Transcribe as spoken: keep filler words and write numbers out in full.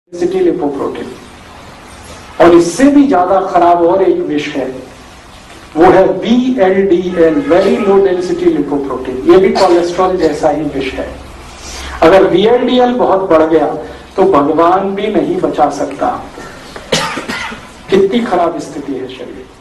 Density lipoprotein. और इससे भी ज्यादा खराब और एक विष है, वो है V L D L, very low density lipoprotein. ये भी कोलेस्ट्रॉल जैसा ही विष है। अगर वी एल डी एल बहुत बढ़ गया तो भगवान भी नहीं बचा सकता। कितनी खराब स्थिति है शरीर।